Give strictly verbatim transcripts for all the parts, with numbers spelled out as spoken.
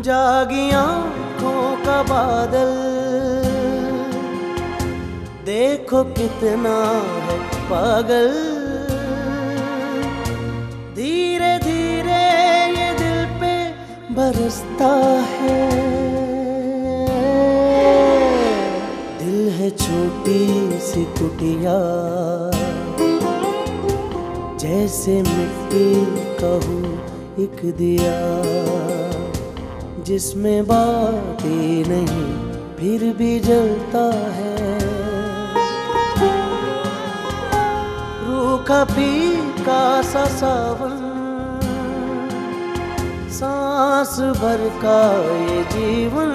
जागी आँखों का बादल, देखो कितना है पागल। धीरे धीरे ये दिल पे बरसता है। दिल है छोटी सी कुटिया, जैसे मिट्टी का हूँ एक दिया, जिसमें बातें नहीं फिर भी जलता है। रूखा फीका सा सावन, सांस भर का ये जीवन,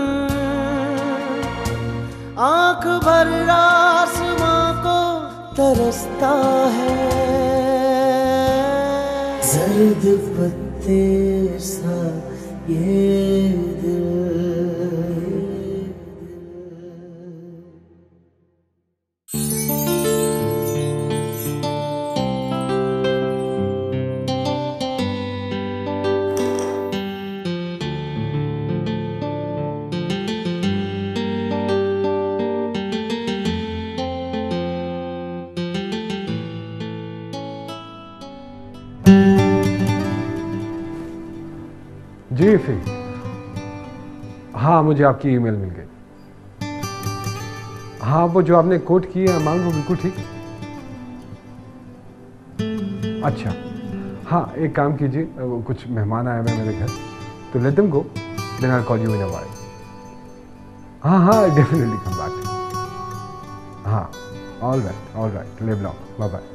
आंख भर आसमां को तरसता है। जर्द पत्ते सा ये दिल। जी फिर हाँ, मुझे आपकी ईमेल मिल गई। हाँ, वो जो आपने कोट की है अमाउंट वो बिल्कुल ठीक। अच्छा हाँ, एक काम कीजिए, वो कुछ मेहमान आए हुए मेरे घर, तो let them go, then I call you in a while. हाँ हाँ, डेफिनेटली कम बैक। हाँ, all right all right, live long, bye bye.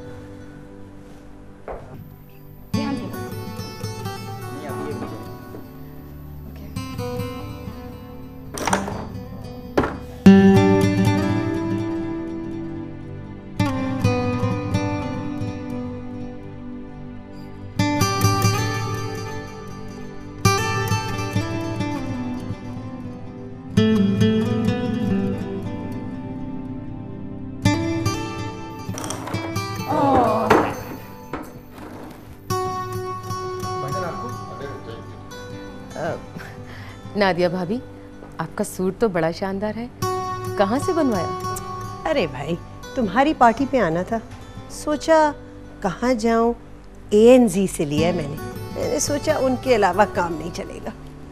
Nadia भाभी, आपका सूट तो बड़ा शानदार है, कहाँ से बनवाया? अरे भाई, तुम्हारी पार्टी पे आना था, सोचा कहाँ जाऊं, ए एन जी से लिया मैंने। मैंने सोचा उनके अलावा काम नहीं चलेगा,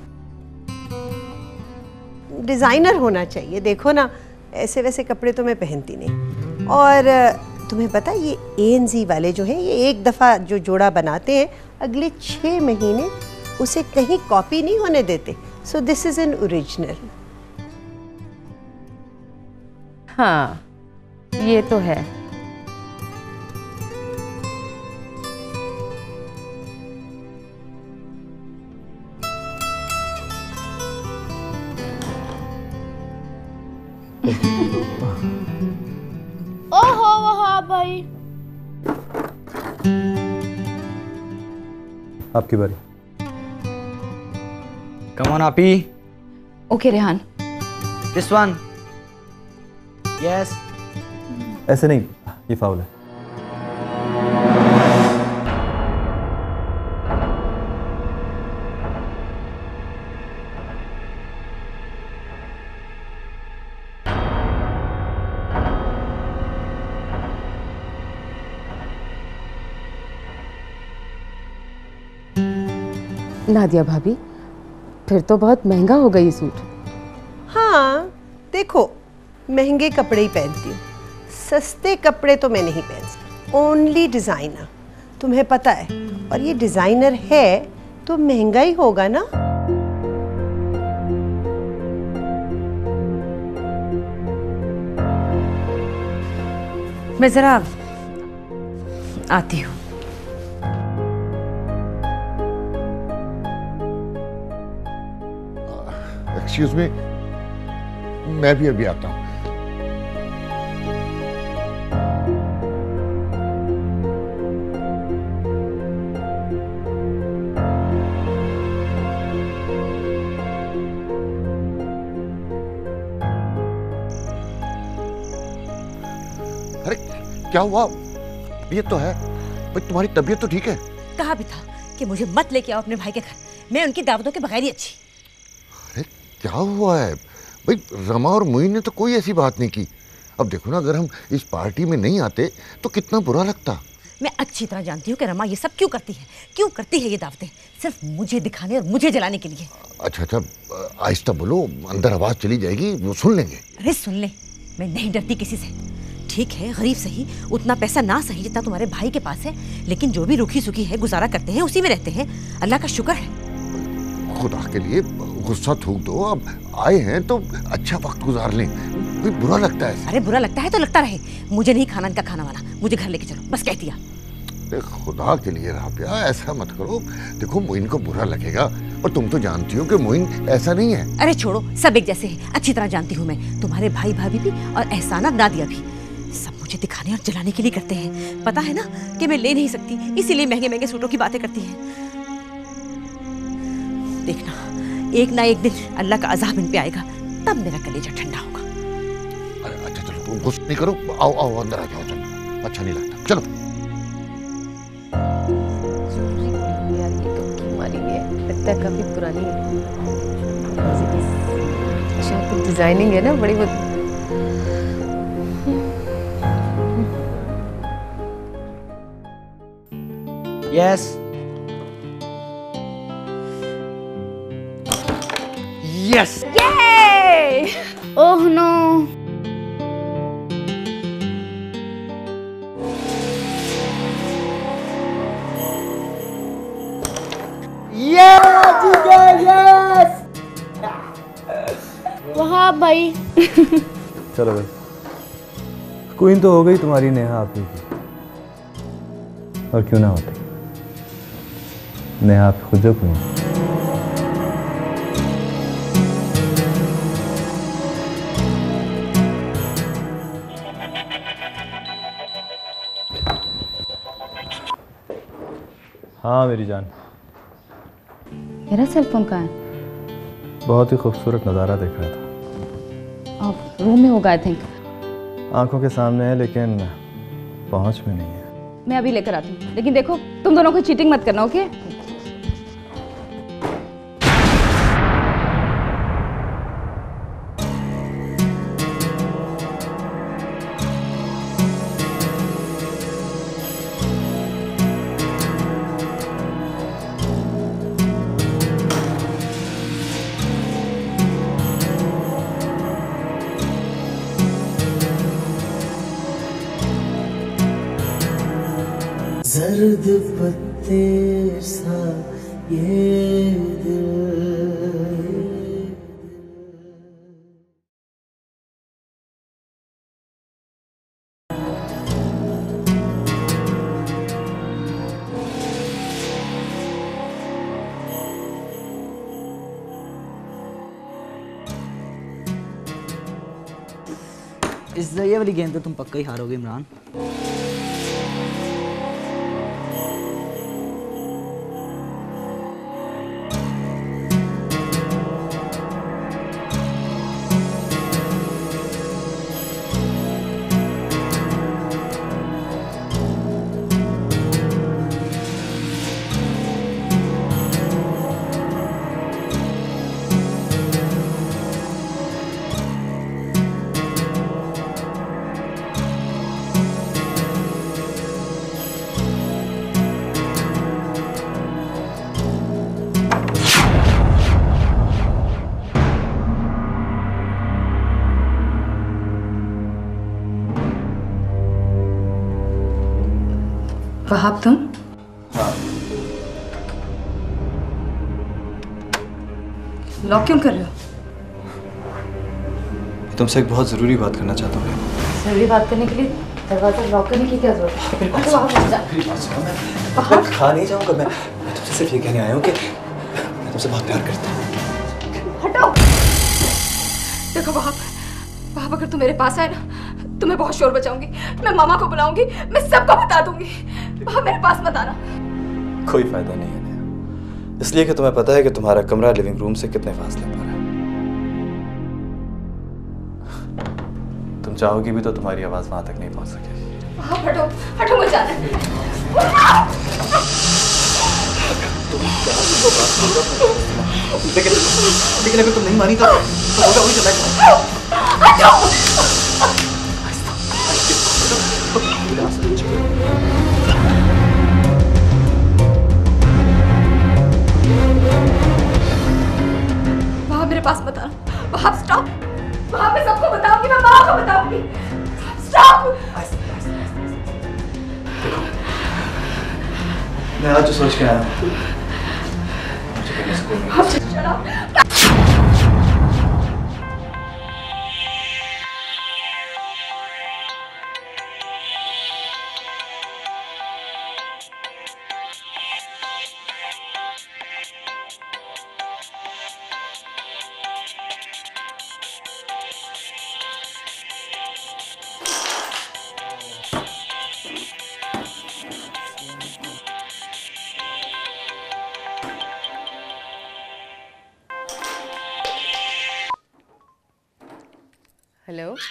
डिजाइनर होना चाहिए। देखो ना, ऐसे वैसे कपड़े तो मैं पहनती नहीं। और तुम्हें पता है, ये ए एन जी वाले जो हैं, ये एक दफ़ा जो जोड़ा बनाते हैं, अगले छः महीने उसे कहीं कॉपी नहीं होने देते। So this is an original. हाँ, ये तो है। ओहो वहाँ भाई, आपकी बारी। Come on, Api. Okay, Rehan. This one. Yes. ऐसे नहीं, ये फाउल है। नादिया भाभी, फिर तो बहुत महंगा हो गई सूट। हाँ देखो, महंगे कपड़े ही पहनती हूँ, सस्ते कपड़े तो मैं नहीं पहन सकती। ओनली डिजाइनर, तुम्हें पता है, और ये डिजाइनर है तो महंगा ही होगा ना। मैं जरा आती हूँ। एक्सक्यूज मी, मैं भी अभी आता हूँ। अरे क्या हुआ? ये तो है भाई, तुम्हारी तबीयत तो ठीक है? कहा भी था कि मुझे मत लेके आओ अपने भाई के घर, मैं उनकी दावतों के बगैर ही अच्छी। क्या हुआ है भाई? रमा और मोइन ने तो कोई ऐसी बात नहीं की। अब देखो ना, अगर हम इस पार्टी में नहीं आते तो कितना बुरा लगता। मैं अच्छी तरह जानती हूँ कि रमा ये सब क्यों करती है, क्यों करती है ये दावतें, सिर्फ मुझे दिखाने और मुझे जलाने के लिए। अच्छा अच्छा, आहिस्ता बोलो, अंदर आवाज चली जाएगी, वो सुन लेंगे। अरे सुन ले, मैं नहीं डरती किसी से। ठीक है, गरीब सही, उतना पैसा ना सही जितना तुम्हारे भाई के पास है, लेकिन जो भी रूखी सुखी है गुजारा करते हैं, उसी में रहते हैं। अल्लाह का शुक्र है। खुदा के लिए गुस्सा थूक दो, अब आए हैं तो अच्छा वक्त गुजार लें। कोई बुरा लगता है? अरे बुरा लगता है तो लगता रहे, मुझे नहीं खाना इनका खाना वाना, मुझे घर लेके चलो, बस कह दिया। खुदा के लिए राबिया, ऐसा मत करो। देखो मोइन को बुरा लगेगा, और तुम तो जानती हो कि मोइन ऐसा नहीं है। अरे छोड़ो, सब एक जैसे हैं, अच्छी तरह जानती हूँ मैं। तुम्हारे भाई भाभी भी और एहसाना नादिया भी, सब मुझे दिखाने और जलाने के लिए करते हैं। पता है ना कि मैं ले नहीं सकती, इसीलिए महंगे महंगे सूटों की बातें करती हैं। देखना, एक ना एक दिन अल्लाह का अज़ाब इन पे आएगा, तब मेरा कलेजा ठंडा होगा। अरे अच्छा चलो, तुम गुस्सा नहीं करो, आओ आओ अंदर आ जाओ, चलो। अच्छा नहीं लगता, चलो। यार ये तो हमारी भी है, लगता है काफी पुरानी है। अच्छा तो डिजाइनिंग है ना बड़ी बहुत। Yes yes. Oh no. वहाँ भाई। चलो भाई, क्वीन तो हो गई तुम्हारी नेहा आप ही की, और क्यों ना होती, नेहा आप खुद जो क्वीन। हाँ मेरी जान। मेरा सेल फोन कहाँ है? बहुत ही खूबसूरत नज़ारा देख रहा था। आप रूम में होगा आई थिंक। आंखों के सामने है लेकिन पहुंच में नहीं है। मैं अभी लेकर आती हूँ, लेकिन देखो तुम दोनों को चीटिंग मत करना, ओके? जर्द पत्ते सा ये दिल। इस ये वाली गेंद तो तुम पक्का ही हारोगे इमरान। वहाब तुम? हाँ। लॉक क्यों कर रहे हो? तुमसे एक बहुत ज़रूरी बात करना चाहता हूँ। जरूरी बात करने के लिए दरवाजा लॉक करने की क्या जरूरत है? मैं खा नहीं जाऊँगा, मैं मैं तुमसे सिर्फ ये कहने आया हूँ कि मैं तुमसे बहुत प्यार करता हूँ। हटो। देखो वहाब, वहाब अगर तुम मेरे पास आए ना तो मैं बहुत शोर बचाऊंगी, मैं मामा को बुलाऊंगी, मैं सबको बता दूंगी। वहाब मेरे पास मत आना। कोई फायदा नहीं है नेहा, इसलिए कि तुम्हें पता है कि तुम्हारा कमरा लिविंग रूम से कितने फासले पर है। तुम चाहोगी भी तो तुम्हारी आवाज वहां तक नहीं पहुंच सकेगी। वहाब हटो, हटो, मुझे जाना है। लेकिन लेकिन अगर तुम नहीं मानी तो तो होगा वही चला। वहाँ मेरे पास मत आना, वहाँ स्टॉप, वहाँ मैं सबको बताऊंगी, मैं माँ को बताऊंगी। स्टॉप। मैं आज जो सोच के आया हूँ मुझे कहीं स्कूल में हेलो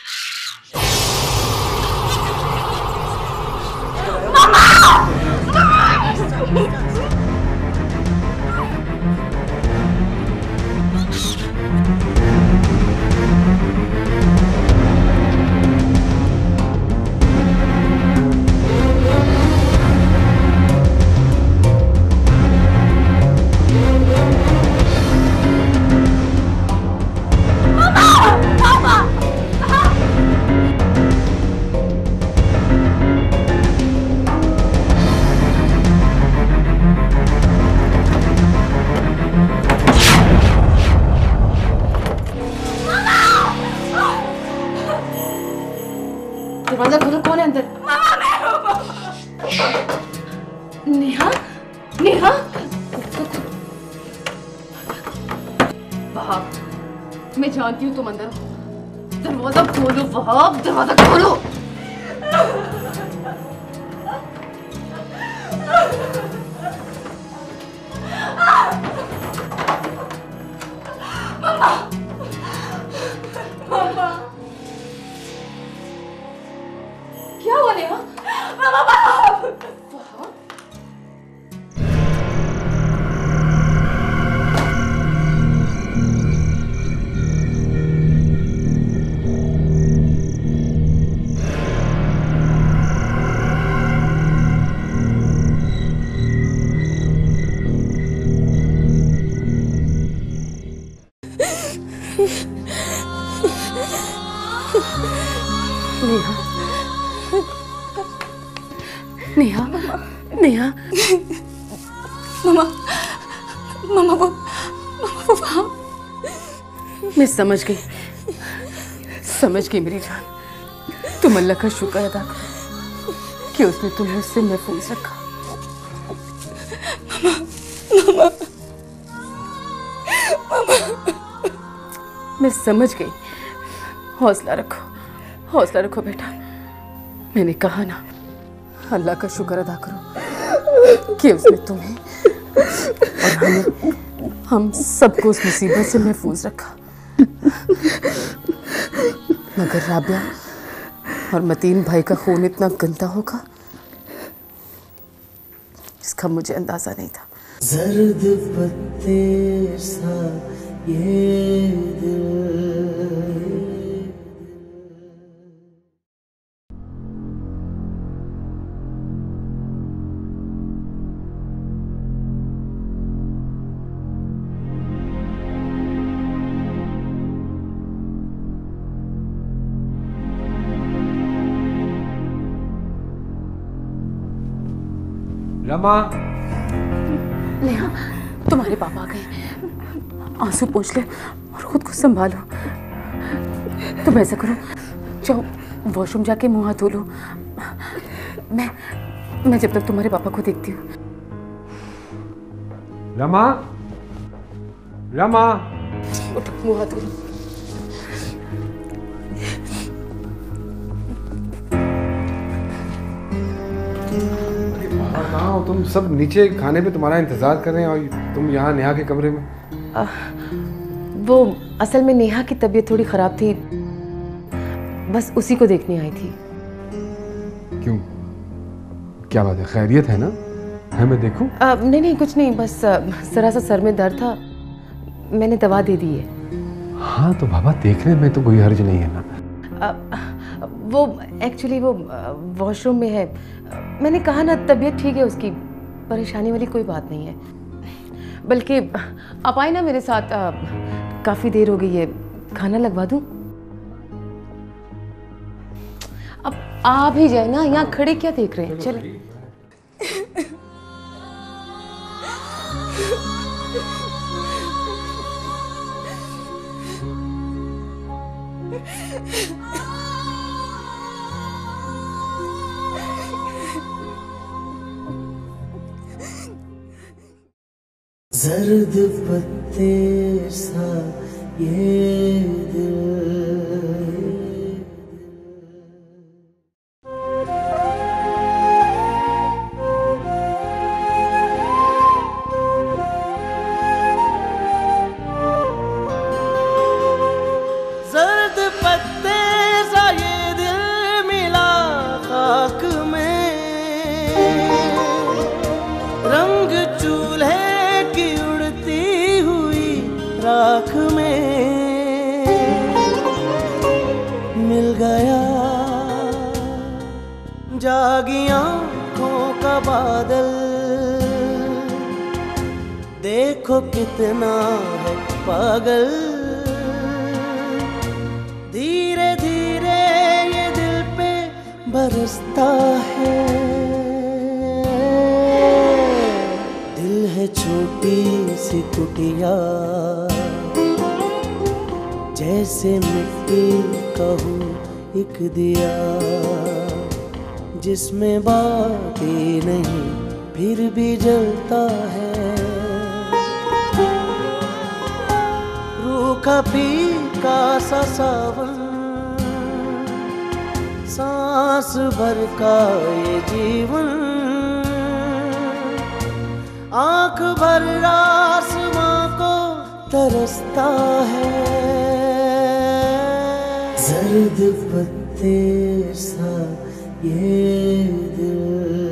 दरवाजा खोलो, कौन है अंदर? नेहा, नेहा, वहाब, मैं जानती हूँ तुम अंदर हो। दरवाजा खोलो वहाब, दरवाजा खोलो। मम्मा, मम्मा, क्या हुआ नेहा? मम्मा, वहाब, वहाब। नेहा, नेहा, नेहा, मम्मा, मम्मा वो, मम्मा वो वहाँ। मैं समझ गई, समझ गई मेरी जान। तुम अल्लाह का शुक्र अदा करो कि उसने तुम्हें उससे महफूज रखा। मम्मा, मम्मा, मैं समझ गई। हौसला रखो, हौसला रखो बेटा। मैंने कहा ना, अल्लाह का शुक्र अदा करो कि उसने तुम्हें और हमें, हम सबको उस मुसीबत से महफूज रखा। मगर राबिया और मतीन भाई का खून इतना गंदा होगा, इसका मुझे अंदाजा नहीं था। जर्द पत्ते सा ये दिल। रमा, नेहा, तुम्हारे पापा आ गए। आंसू पोंछ ले और खुद को संभालो। तुम ऐसा करो, जाओ वॉशरूम जाके मुंह हाथ धो लो। मैं मैं जब तक तुम्हारे पापा को देखती हूँ। रमा, रमा, उठो, मुंह हाथ धो लो। कहाँ हो तुम? सब नीचे खाने पे तुम्हारा इंतजार कर रहे हैं और तुम यहाँ नेहा के कमरे में। आ, वो असल में नेहा की तबीयत थोड़ी खराब थी, बस उसी को देखने आई थी। क्यों, क्या बात है? खैरियत है ना? है मैं देखूं? आ, नहीं नहीं कुछ नहीं, बस जरा सा सर में दर्द था, मैंने दवा दे दी है। हाँ तो बाबा देखने में तो कोई हर्ज नहीं है ना। आ, वो एक्चुअली वो वॉशरूम में है। मैंने कहा ना तबीयत ठीक है उसकी, परेशानी वाली कोई बात नहीं है। बल्कि आप आए ना मेरे साथ, आ, काफ़ी देर हो गई है, खाना लगवा दूँ? अब आ भी जाए ना, यहाँ खड़े क्या देख रहे हैं? चले। जर्द पत्ते सा ये दिल, जर्द पत्ते सा ये दिल मिला खाक में, रंग चूल्हे राख में मिल गया, जागी आंखों का बादल, देखो कितना है पागल, धीरे धीरे ये दिल पे बरसता है, दिल है छोटी सी कुटिया, जैसे मिट्टी का हूँ एक दिया, जिसमें बातें नहीं फिर भी जलता है, रूखा फीका सा सावन, सांस भर का ये जीवन, आंख भर आसमां को तरसता है, जर्द पत्ते सा ये दिल।